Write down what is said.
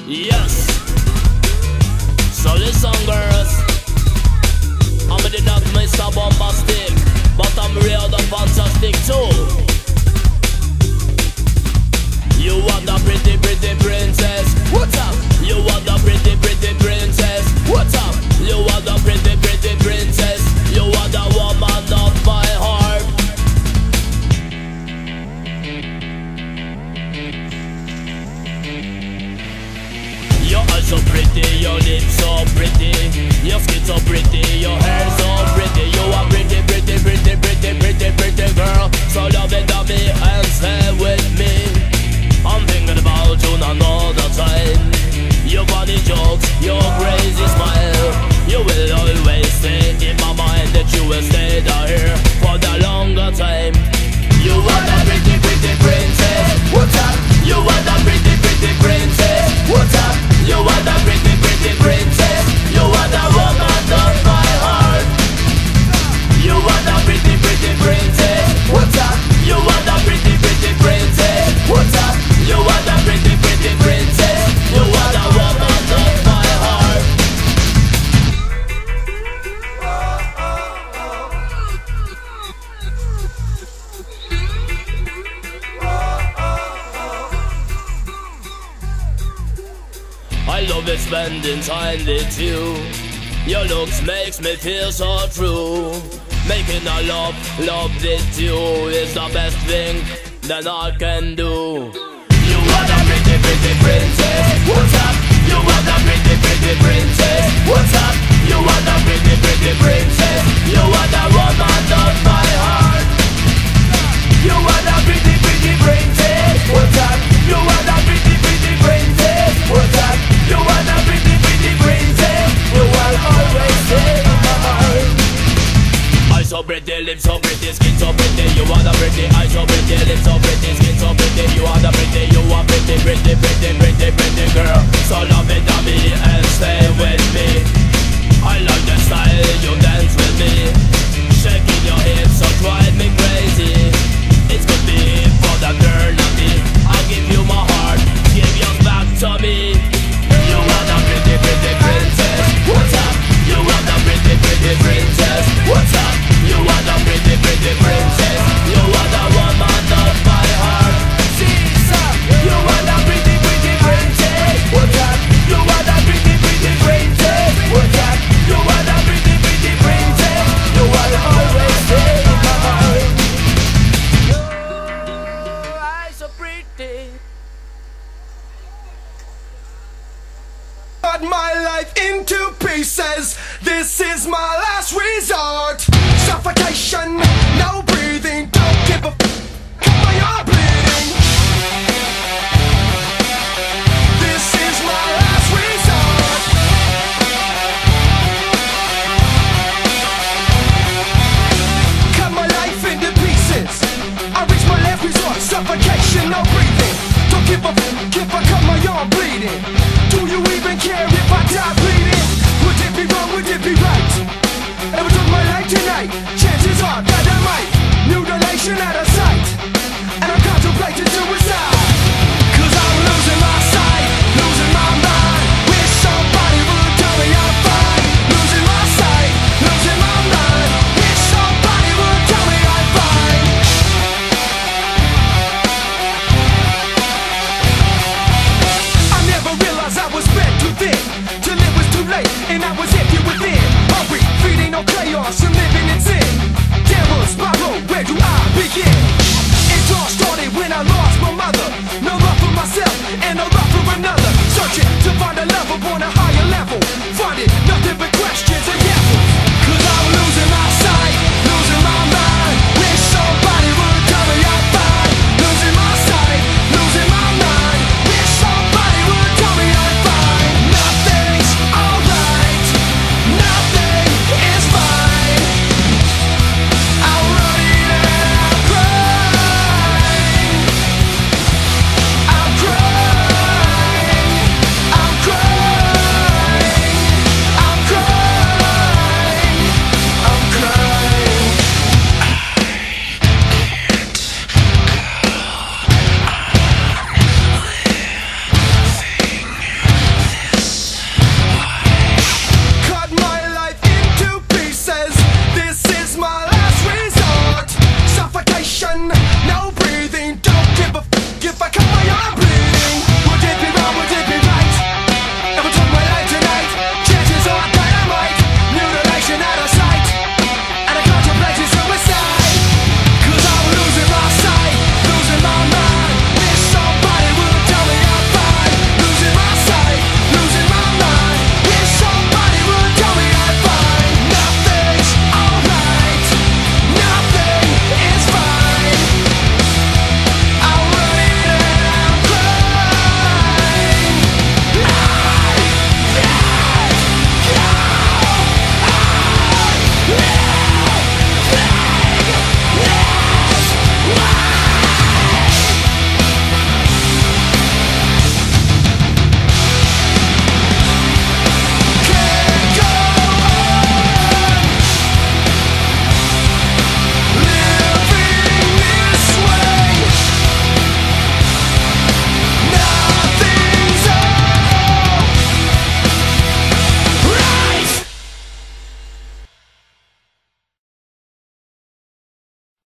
Yes. So listen, girls, I'm the not Mr. Bombastic, but I'm real the fantastic too. You want the pretty, pretty princess? What's up? You want the pretty, pretty princess? What's up? You want the pretty, pretty princess? You want the woman of my heart? Your eyes so pretty, your lips so pretty, your skin so pretty, your hair so pretty. You are pretty, pretty, pretty, pretty, pretty, pretty girl. So love it on me and stay with me. I'm thinking about you not all the time. Your funny jokes, your crazy smile, you will always stay in my mind. That you will stay down here for the longer time. You are the pretty, pretty princess. What's up? You are the pretty, pretty princess. What's up? You are the pretty, pretty princess. You are the woman of my heart. You are the pretty, pretty princess. What's up? You are the pretty, pretty princess. What's up? You are the pretty, pretty princess. You are the woman of my heart. I love it spending time with you. Your looks makes me feel so true. Making a love with you is the best thing that I can do. You are the pretty, pretty princess. What's up? You are the pretty, pretty princess. What's up? You are the pretty, pretty princess. You are the woman of my heart. You are the pretty, pretty princess. What's up? You are the pretty, pretty princess. What's up? You are the pretty, pretty princess. You will always stay in my heart. Eyes so pretty, lips so pretty, skin so pretty. You are the pretty, eyes so pretty, lips so pretty, skin so pretty. You are the pretty, you are pretty, pretty, pretty, pretty, pretty girl. So love it on me and stay with me. I like the style you dance with me, shaking your hips so drive me crazy. It's good be for the girl of me. I give you my heart, give yours back to me. You are the pretty, pretty princess. What's up? You are the pretty, pretty princess. What's up? You are the pretty, pretty princess. You are the woman of my heart. Jesus, you are the pretty, pretty princess. What's up? You are the pretty, pretty princess. What's up? You are the pretty, pretty princess. You will always stay in my heart. Your eyes so pretty. Cut my life into pieces. This is my last resort. Suffocation, no breathing. Don't give a my arm bleeding. This is my last resort. Cut my life into pieces. I reach my last resort. Suffocation, no breathing. Don't give a if I cut my arm bleeding. Do you even care if I die bleeding? Would it be wrong, would it be right? Ever took my life tonight? Chances are that I might. Mutilation at a